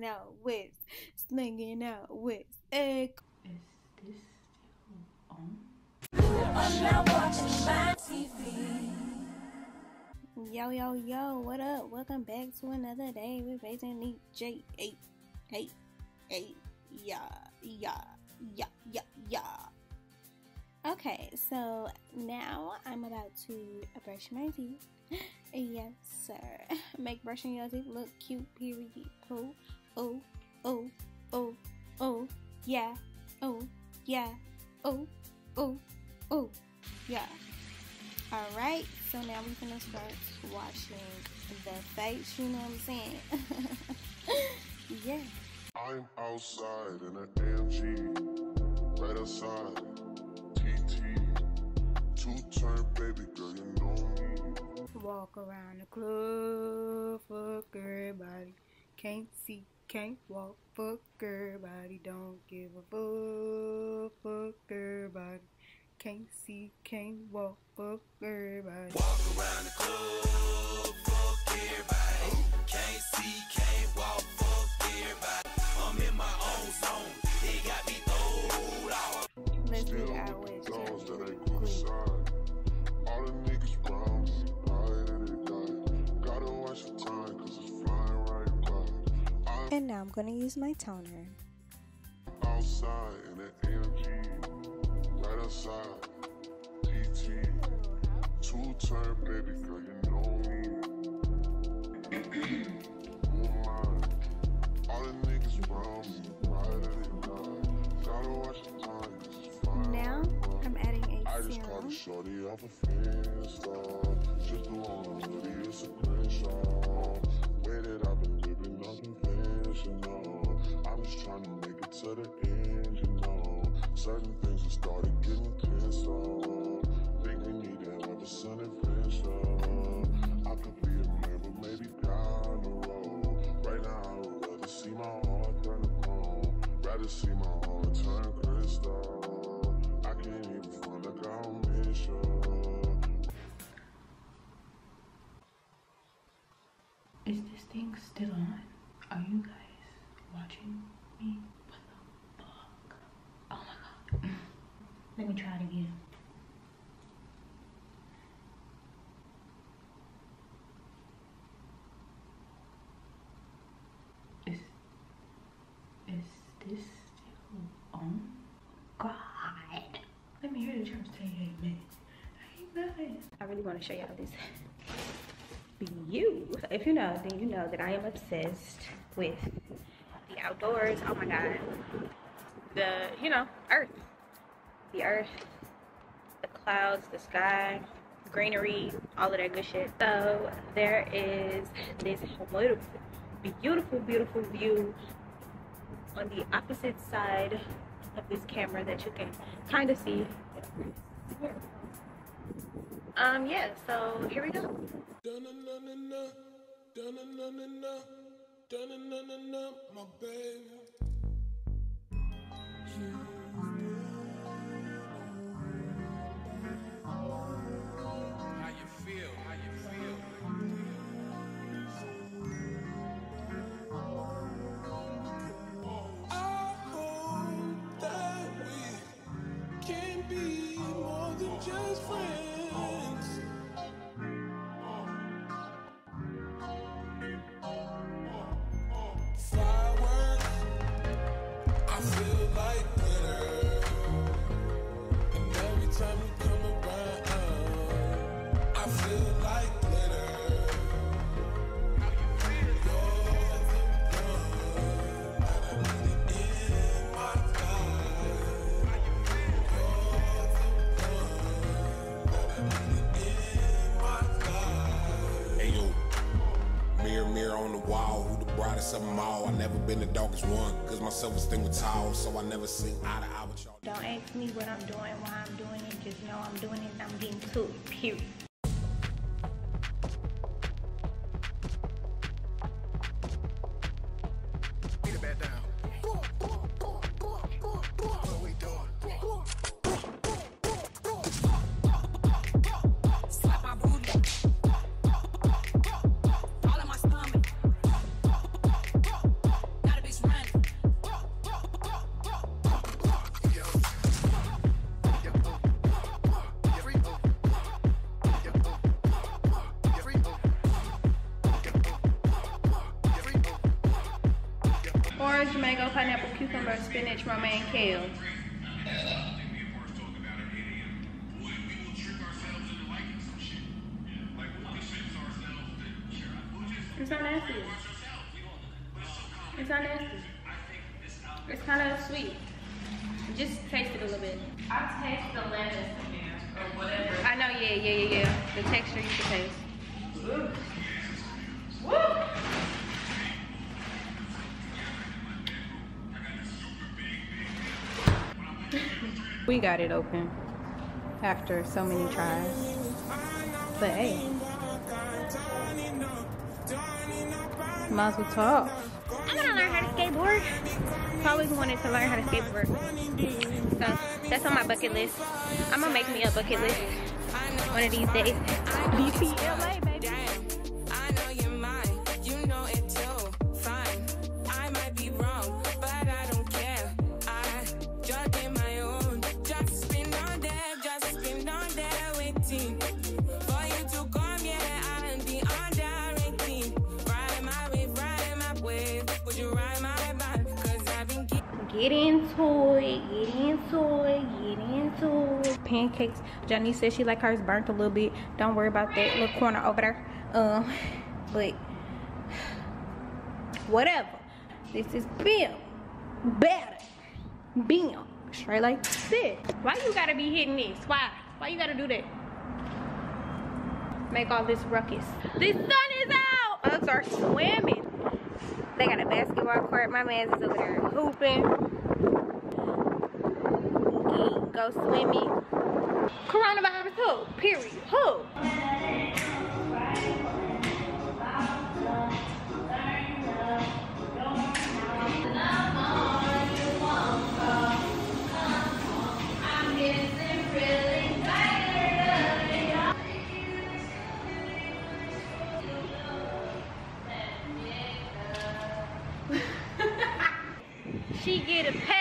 slinging out with egg. Is this still on? I'm now watching my TV. Yo, what up? Welcome back to another day with paitenlejae. Okay, so now I'm about to brush my teeth. Yes, sir. Make brushing your teeth look cute, period. Oh, yeah. Alright, so now we're gonna start washing the face, you know what I'm saying? Yeah. I'm outside in an AMG, right outside, TT, two-turn baby girl, you know me. Walk around the club, fuck everybody. Can't see, can't walk, fuck everybody. Don't give a fuck, fuck everybody. Can't see, can't walk, fuck everybody. Walk around the club, fuck everybody. Can't see, can't walk, fuck everybody. I'm in my own zone, they got me throwed out. Let's do our way. All the niggas brown, gotta watch the time, cause it's flying right by. And now I'm gonna use my toner. Outside in an AMG, right outside, TT, two-turn baby girl, you know me. Who am I? All the niggas around me, ride at it, gotta watch the time, cause it's flying Now I'm adding I a just caught a serum. shorty off a Finsta, just the one hoodie, it's a crenshaw. Way that I've been living unconventional. I'm just trying to make it to the end, you know. Certain things have started getting pissed off. Think we need to have a sun adventure. I could be a man, but maybe down the road. Right now, I would rather see my heart turn to chrome. Rather see my heart turn crystal. I can't even find like I'll miss you. Is this thing still on? Are you guys watching me? What the fuck? Oh my god. Let me try it again. Is this still on? God. Let me hear the church say amen. Amen. I really want to show y'all this view. If you know, then you know that I am obsessed with the outdoors. Oh my god. The, earth. The earth, the clouds, the sky, greenery, all of that good shit. So there is this beautiful view on the opposite side of this camera that you can kind of see. Yeah, so here we go. My baby. How you feel? I hope that we can be more than just friends. Fireworks, I feel like glitter. And every time you come around, I feel like glitter. You're the one that I needed in my life. You're the one that I needed in my life. Hey yo, mirror, mirror on the wall, who the brightest of them all? I never been the darkest one, cause my self-esteem was tall, so I never seen eye to eye with y'all. Don't ask me what I'm doing, why I'm doing it. Just know I'm doing it and I'm getting to it, period. Beat it back down. What we doing? Slap my booty. All in my stomach. Gotta orange, mango, pineapple, cucumber, spinach, romaine, kale. It's not nasty. It's not nasty. It's kind of sweet. Just taste it a little bit. I taste the lettuce in there, or whatever. I know, yeah. The texture you should taste. Ooh. Woo! We got it open after so many tries. But hey, might as well talk. I'm gonna learn how to skateboard. I've always wanted to learn how to skateboard. So that's on my bucket list. I'm gonna make me a bucket list one of these days. BPLA, baby. I know you're mine, you know it too. Fine, I might be wrong, but I don't care. I just in my own, just spin on there, waiting for you to come. Yeah, I'll be underrating. Ride my wave. Would you ride my bike? 'Cause I've been Get into it. Pancakes. Johnny said she like hers burnt a little bit. Don't worry about that little corner over there. But whatever. This is Bim. Better. Bim. Straight like this. Why you gotta be hitting this? Why you gotta do that? Make all this ruckus. The sun is out. Bugs are swimming. They got a basketball court. My man's is over there hooping. Go swimming. Coronavirus who? Period. Who? She get a